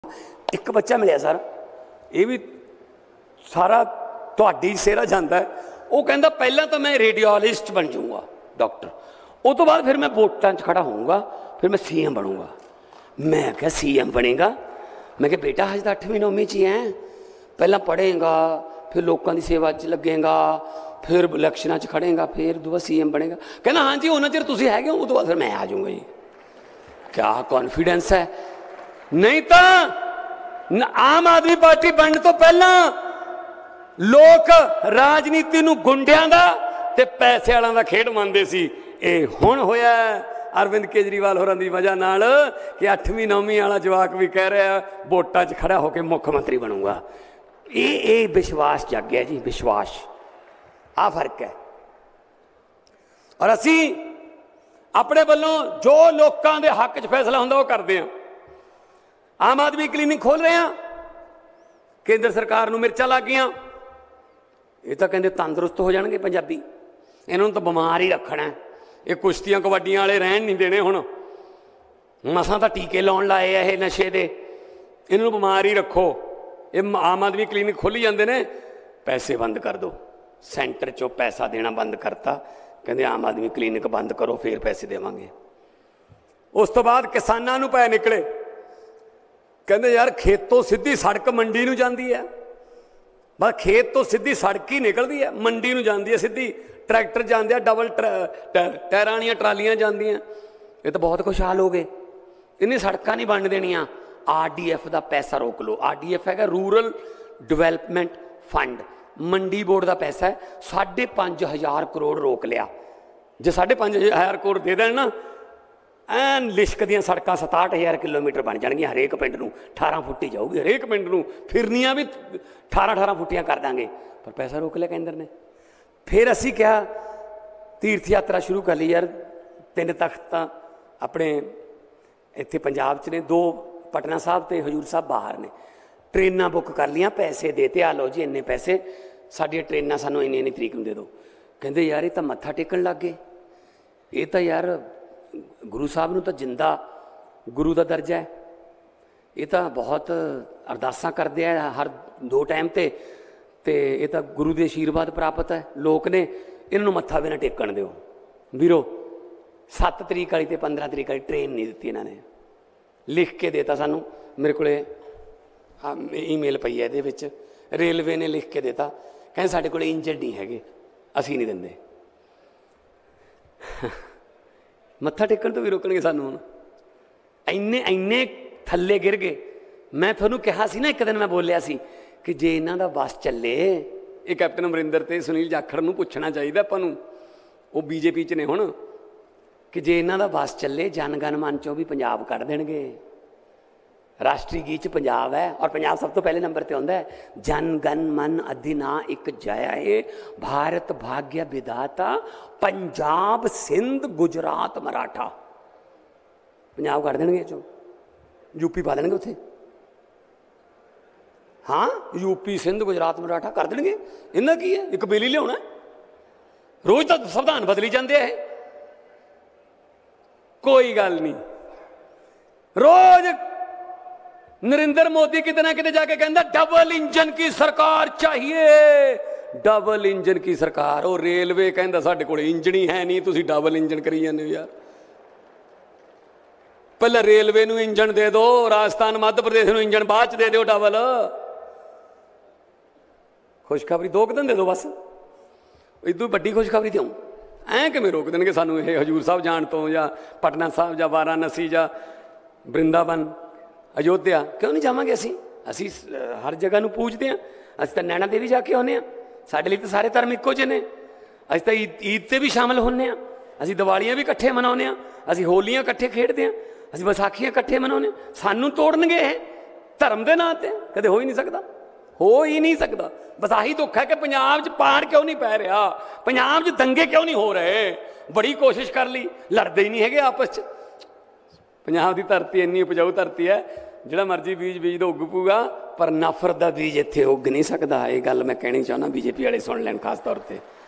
एक बच्चा मिले सर, ये भी सारा तुहाडी सेरा जाता है। वो कहता पहला तो मैं रेडियोलॉजिस्ट बन जाऊँगा डॉक्टर, उस तो बाद फिर मैं वोटां च खड़ा होऊंगा, फिर मैं CM बनूंगा। मैं क्या CM बनेगा? मैं क्या बेटा हज तो 8वीं 9वीं च ही है, पहला पढ़ेगा फिर लोगों की सेवा च लगेगा, फिर इलैक्शनां च खड़ेगा, फिर दोबारा CM बनेगा। कहना हाँ जी उन्ना चिर तुसीं हैगे हो, उस तो बाद फिर मैं आ जाऊँगा जी। क्या कॉन्फिडेंस है? नहीं तो आम आदमी पार्टी बनने तो पहला लोग राजनीति नूं गुंडियां दा ते पैसे वालों का खेड मानते सी। ये हुण होया अरविंद केजरीवाल होरां दी वजह नाल कि 8वीं 9वीं वाला जवाक भी कह रहा वोटां च खड़ा होकर मुख्यमंत्री बनूंगा। ये विश्वास जग गया जी, विश्वास। आ फर्क है। और असी अपने वालों जो लोगों के हक च फैसला हुंदा वो करते हैं। आम आदमी क्लीनिक खोल रहे हैं, केंद्र सरकार नूं मिर्चां लग गईयां, ये तो कहते तंदुरुस्त हो जाएंगे पंजाबी, इन्होंने तो बीमार ही रखना है। ये कुश्तियां कबड्डियां वाले रहन नहीं देने, हुण मसां तो टीके लाउण लाए ये नशे दे, इन्होंने बीमार ही रखो। ये आम आदमी क्लीनिक खोली जाते हैं, पैसे बंद कर दो, सेंटर चो पैसा देना बंद करता, कहते आम आदमी क्लीनिक बंद करो फिर पैसे देवांगे। उस तो बाद किसानां नूं पै निकले, कहते यार खेतों सीधी सड़क मंडी नूं जांदी है, बस खेत तो सीधी सड़क ही निकलती है, मंडी नूं जांदी है सीधी, ट्रैक्टर जाते हैं, डबल टायरां वालियां ट्रालियां जांदियां। ये तो बहुत खुशहाल हो गए, इन्हें सड़कां नहीं बन देनियां। RDF का पैसा रोक लो। RDF है rural development fund, mandi board का पैसा है, 5,500 करोड़ रोक लिया। जो 5,500 करोड़ दे दें ना, ਐਨ ਲਿਸ਼ਕਦੀਆਂ सड़क 67,000 किलोमीटर बन जाएगी, हरेक पिंड नूं 18 फुट ही जाऊगी, हरेक पिंड नूं फिरनियां भी 18 फुटियां कर देंगे, पर पैसा रोक लिया केंद्र ने। फिर असी क्या तीर्थ यात्रा शुरू कर ली यार, 3 तख्त अपने इत्थे पंजाब च ने, 2 पटना साहब ते हजूर साहब बाहर ने, ट्रेनां बुक कर लियां, पैसे देते, आ लो जी इन्ने पैसे, साडियां ट्रेनां सानूं इन्नी इन्नी तरीक नूं दे दो। कहंदे यार ये तो मत्था टेकन लग गए, ये तो यार गुरु साहब नूं तो जिंदा गुरु का दर्जा है, ये तो बहुत अरदासां करते हैं हर 2 टाइम ते ये तो गुरु के आशीर्वाद प्राप्त है। लोग ने इन्होंने मत्था भी ना टेकन दो वीरो। 7 तरीक वाली ते 15 तरीक वाली ट्रेन नहीं दी इन्होंने, लिख के देता सानू, मेरे को ईमेल पई है ये, रेलवे ने लिख के देता, कहें साढ़े को इंजन नहीं है, असी नहीं देंगे। मत्था टेकन तो भी रोकणगे सानू, हुण इन्ने थल्ले गिर गए। मैं थोनू कहा सी ना, एक दिन मैं बोलिया सी कि जे इन्हां दा बस चले, ये कैप्टन अमरिंदर ते सुनील जाखड़ नूं पुछना चाहिए आपां नूं, वो BJP च ने हुण, कि जे इन्हां दा बस चले जन गण मन चों भी पंजाब कढ देणगे। राष्ट्रीय गीत च पंजाब है, और पंजाब सब तो पहले नंबर पर आउंदा है, जन गण मन अधिना एक जया है, भारत भाग्य विधाता, पंजाब सिंध गुजरात मराठा। पंजाब कट देंगे चो, यूपी पा देंगे उत्थे, हाँ यूपी सिंध गुजरात मराठा कर देंगे। इन्ना की है, एक बिल ही लिया, रोज तो संविधान बदली जाते हैं, कोई गल नहीं। रोज नरेंद्र मोदी किते ना किते जाके कहता डबल इंजन की सरकार चाहिए, डबल इंजन की सरकार। और रेलवे कहता साडे कोल इंजन ही है नहीं, तुसीं डबल इंजन करी जांदे हो यार। पहले रेलवे नूं इंजन दे दो, राजस्थान मध्य प्रदेश नूं इंजन बाद च दे दो डबल। खुशखबरी 2 दिन दे दो बस, इदों वड्डी खुशखबरी दूँ ऐ किवें रोक देणगे सानूं ये हजूर साहब जाण तो, या पटना साहब, या वाराणसी, या वृंदावन, अयोध्या। क्यों नहीं जावांगे? असी हर जगह नूं पूजते हैं, असीं तां नैना देवी जाके आउंदे हां, साडे लई तां सारे धर्म इक्को जिहे ने। असीं तां ईद ते भी शामिल होने हां, असीं दिवालियां भी इकट्ठे मनाउने हां, असीं होलियां इकट्ठे खेडदे हां, असीं विसाखियां इकट्ठे मनाउने हां। सानूं तोड़नगे ये धर्म दे नां ते? कदे हो ही नहीं सकदा, हो ही नहीं सकदा। बस आही दुख है कि पंजाब च पाड़ क्यों नहीं पै रहा, पंजाब च दंगे क्यों नहीं हो रहे। बड़ी कोशिश कर ली, लड़ते ही नहीं है आपस च। पंजाब की धरती इन्नी उपजाऊ धरती है, जिहड़ा मर्जी बीज दो उग पूगा, पर नफरत का बीज इत्थे उग नहीं सकता। ये गल मैं कहनी चाहना, BJP वाले सुन लैन खास तौर पर।